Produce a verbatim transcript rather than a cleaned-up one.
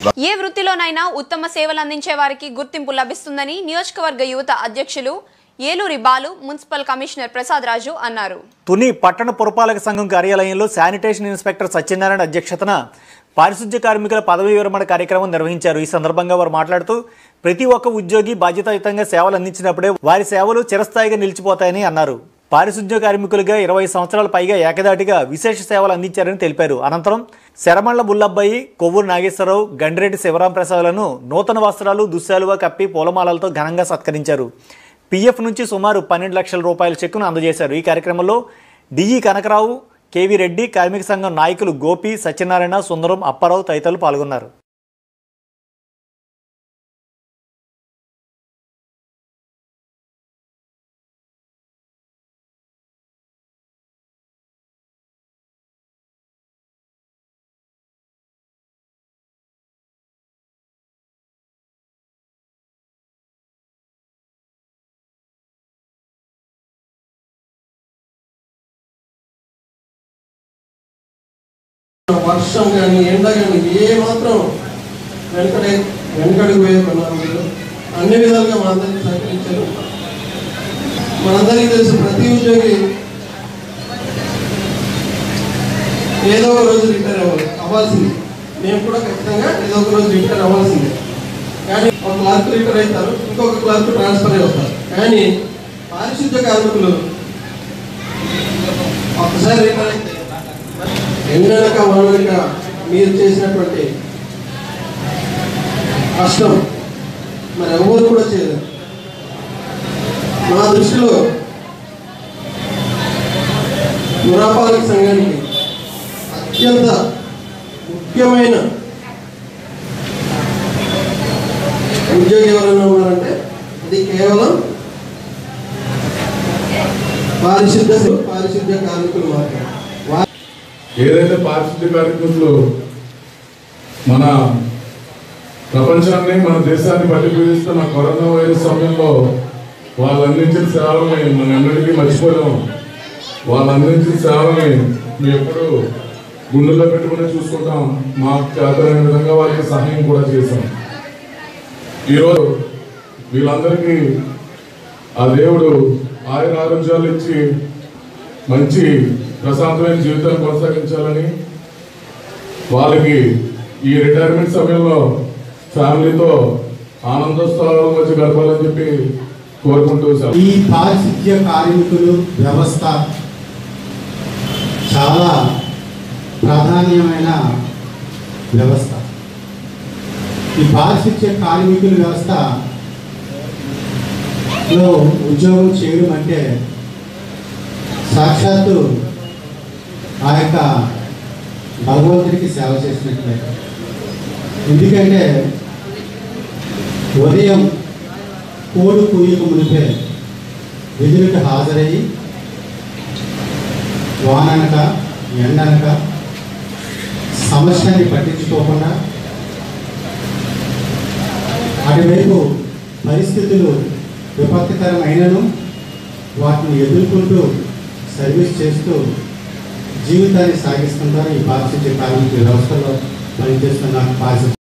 ఏ వృత్తిలోనైనా ఉత్తమ సేవలు అందించే వారికి గుర్తింపు లభిస్తుందని నియోజకవర్గ యువత అధ్యక్షులు ఏలూరి బాలు మున్సిపల్ కమిషనర్ ప్రసాద్ రాజు అన్నారు. తుని పట్టణ పురపాలక సంఘం కార్యాలయంలో శానిటేషన్ ఇన్స్పెక్టర్ సత్యనారాయణ అధ్యక్షతన పారిశుద్ధ్య కార్మికుల పదవీ విరమణ కార్యక్రమం నిర్వహించారు. ఈ సందర్భంగా వారు మాట్లాడుతూ ప్రతి ఒక్క ఉద్యోగి బాధ్యతాయుతంగా సేవలు అందించినప్పుడే వారి సేవలు చిరస్థాయిగా నిలిచిపోతాయని అన్నారు. పారిశుద్ధ్య కార్మికులుగా ఇరవై సంవత్సరాల పైగా ఏకదాటిగా విశేష సేవలు అందించారని తెలిపారు. అనంతరం శరమళ్ల బుల్లబ్బాయి, కొవ్వూరు నాగేశ్వరరావు, గండిరెడ్డి శివరాం ప్రసాద్లను నూతన వస్త్రాలు, దుశ్శాలువా కప్పి పూలమాలలతో ఘనంగా సత్కరించారు. పీఎఫ్ నుంచి సుమారు పన్నెండు లక్షల రూపాయల చెక్కును అందజేశారు. ఈ కార్యక్రమంలో డిఈ కనకరావు, కేవీ రెడ్డి, కార్మిక సంఘం నాయకులు గోపి, సత్యనారాయణ, సుందరం, అప్పారావు తదితరులు పాల్గొన్నారు. వర్షం కానీ ఎండ కానీ ఏ మాత్రం వెనకడే వెనకడుగు వేయకున్నారు. మీరు అన్ని విధాలుగా మనందరికీ సహకరించారు. మనందరికీ తెలుసు, ప్రతి ఉద్యోగి ఏదో ఒక రోజు రిటైర్ అవ్వాలి అవ్వాల్సింది. మేము కూడా ఖచ్చితంగా ఏదో ఒక రోజు రిటైర్ అవ్వాల్సిందే. కానీ ఒక క్లార్క్ రిటైర్ అవుతారు, ఇంకొక క్లార్క్ ట్రాన్స్ఫర్ అయి వస్తారు. కానీ పారిశుద్ధ్య కార్మికులు ఒక్కసారి రిటైర్ అయితే ఎండనక వానక మీరు చేసినటువంటి కష్టం మరి ఎవరు కూడా చేయలేదు. మా దృష్టిలో పురపాలక సంఘానికి అత్యంత ముఖ్యమైన ఉద్యోగి ఎవరైనా ఉన్నారంటే అది కేవలం పారిశుద్ధ్య పారిశుద్ధ్య కార్మికులు మాత్రమే. ఏదైతే పారిశుద్ధ్య కార్మికులు మన ప్రపంచాన్ని, మన దేశాన్ని బట్టి పీడిస్తున్న కరోనా వైరస్ సమయంలో వాళ్ళు అందించిన సేవల్ని మనం ఎన్నటికీ మర్చిపోలేము. వాళ్ళు అందించిన సేవల్ని మేము ఎప్పుడు గుండెల్లో పెట్టుకుని చూసుకుంటాం. మాకు చేతనైన విధంగా వాళ్ళకి సహాయం కూడా చేశాం. ఈరోజు వీళ్ళందరికీ ఆ దేవుడు ఆయుర ఆరోగ్యాలు ఇచ్చి మంచి ప్రశాంతమైన జీవితాన్ని కొనసాగించాలని, వాళ్ళకి ఈ రిటైర్మెంట్ సమయంలో ఫ్యామిలీతో ఆనందోత్సవాల మధ్య గడపాలని చెప్పి కోరుకుంటూ ఈ పారిశుద్ధ్య కార్మికులు వ్యవస్థ చాలా ప్రాధాన్యమైన వ్యవస్థ. ఈ పారిశుద్ధ్య కార్మికుల వ్యవస్థలో ఉద్యోగం చేయడం అంటే సాక్షాత్తు ఆ యొక్క భగవంతుడికి సేవ చేసినట్లే. ఎందుకంటే ఉదయం కోడు కూయక మునిపే విధులకు హాజరయ్యి వాననక ఎండనక సమస్యని పట్టించుకోకుండా అటువైపు పరిస్థితులు విపత్తికరమైనను వాటిని ఎదుర్కొంటూ సర్వీస్ చేస్తూ జీవితాన్ని సాగిస్తుంటారు. ఈ పారిశుద్ధ్య కార్మిక వ్యవస్థలో పనిచేస్తున్న పారిశుద్ధ్య